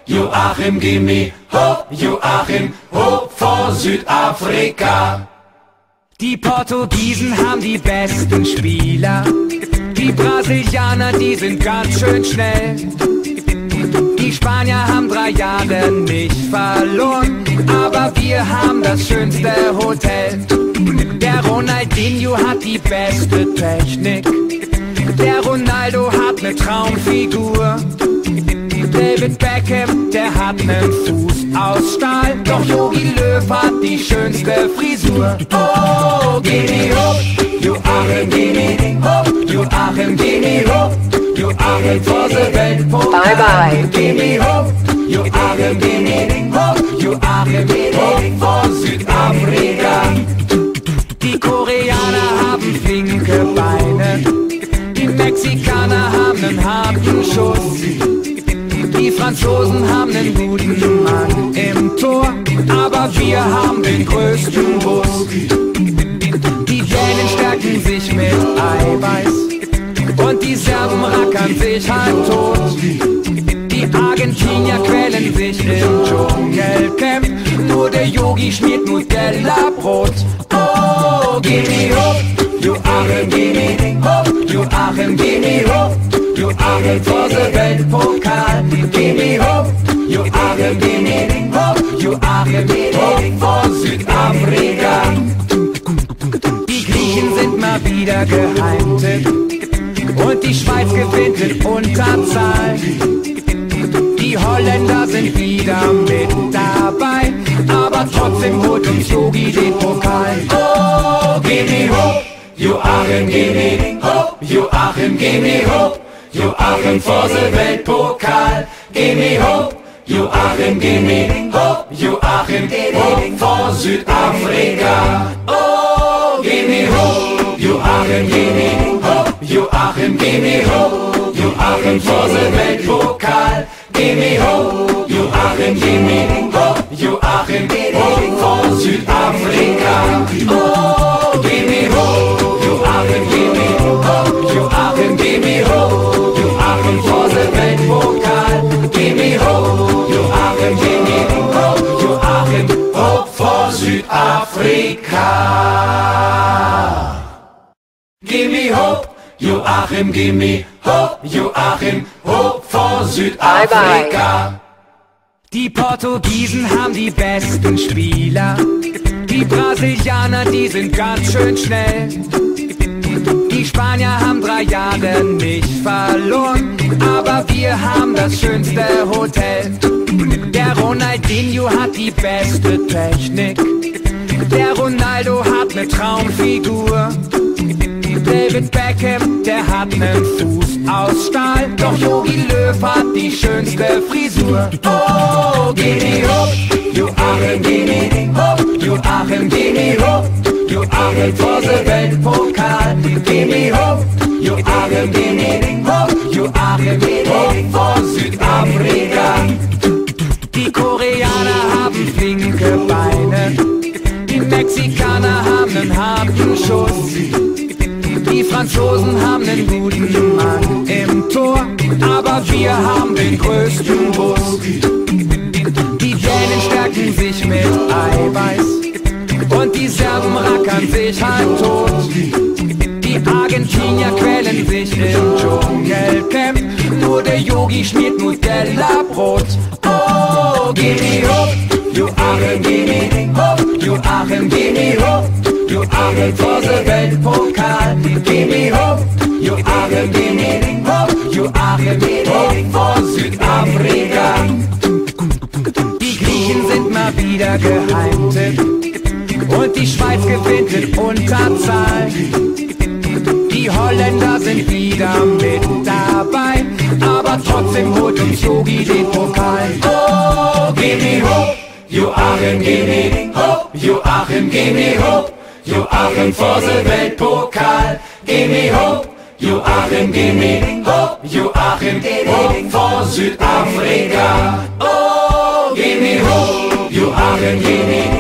Joachimgimme Hope, Joachim Hope vor Südafrika. Die Portugiesen haben die besten Spieler, die Brasilianer, die sind ganz schön schnell. Die Spanier haben 3 Jahre nicht verloren, aber wir haben das schönste Hotel. Der Ronaldinho hat die beste Technik, der Ronaldo hat ne Traumfigur. David Beckham, der hat nen Fuß aus Stahl, doch Jogi Löw hat die schönste Frisur. Oh, gimme hope, Joachimgimme Hope, Joachimgimme Hope, Joachim vor der Weltpokal. Bye bye. Gimme hope, Joachimgimme Hope, Joachim Hope vor Südafrika. Die Koreaner haben flinke Beine, die Mexikaner haben nen harten Schuss. Die Franzosen haben nen guten Mann im Tor, aber wir haben den größten Bus. Die Dänen stärken sich mit Eiweiß und die Serben rackern sich halb tot. Die Argentinier quälen sich im Dschungelcamp, nur der Yogi schmiert Nutella-Brot. Oh, gimme hope, Joachimgimme Hope, Joachimgimme Hope, Joachim vor der Weltpokal. Gimme hope, Joachimgimme Hope, Joachim Hope vor Südafrika. Die Griechen sind mal wieder Geheimtipp und die Schweiz gewinnt in Unterzahl. Die Holländer sind wieder mit dabei, aber trotzdem holt uns Yogi den Pokal. Oh, gimme hope, Joachimgimme Hope, Joachimgimme Hope, Joachim vor der Weltpokal. Gimme hope, Joachimgimme Hope, Joachim Hope vor Südafrika. Oh, gimme hope, Joachimgimme Hope, Joachimgimme Hope, Joachim vor der Weltpokal. Gimme hope, Joachimgimme Hope, Joachim Hope vor Südafrika. Oh, gimme hope, Joachimgimme Hope, Joachimgimme Hope, Joachim vor der Weltpokal. Gimme hope, Joachimgimme Hope, Joachim Hope vor Südafrika. Gimme hope, Joachimgimme Hope, Joachim Hope vor Südafrika. Die Portugiesen haben die besten Spieler, die Brasilianer, die sind ganz schön schnell. Die Spanier haben 3 Jahre nicht verloren, aber wir haben das schönste Hotel. Der Ronaldinho hat die beste Technik, der Ronaldo hat ne Traumfigur. David Beckham, der hat nen Fuß aus Stahl, doch Jogi Löw hat die schönste Frisur. Oh, gimme hope, Joachimgimme Hope, Joachimgimme Hope, Joachim vor der Weltpokal. Gimme hope, Joachimgimme Hope, Joachim Hope vor Südafrika. Die Koreaner haben flinke Beine, die Mexikaner haben nen harten Schuss. Die Franzosen haben nen guten Mann im Tor, aber wir haben den größten Bus. Die Dänen stärken sich mit Eiweiß und die Serben rackern sich halb tot. Die Argentinier quälen sich im Dschungelcamp, nur der Yogi schmiert Nutella-Brot. Oh, gimme hope, Joachimgimme Hope, Joachimgimme Hope, Joachim vor der Weltpokal. Gimme hope, Joachimgimme Hope, Joachim Hope vor Südafrika. Die Griechen sind mal wieder Geheimtipp und die Schweiz gewinnt in Unterzahl. Die Holländer sind wieder mit dabei, aber trotzdem holt uns Yogi den Pokal. Oh, gimme hope, Joachimgimme Hope, Joachimgimme Hope, Joachim vor der Weltpokal. Gimme hope, Joachimgimme Hope, Joachim Hope vor Südafrika. Oh, gimme hope, Joachimgimme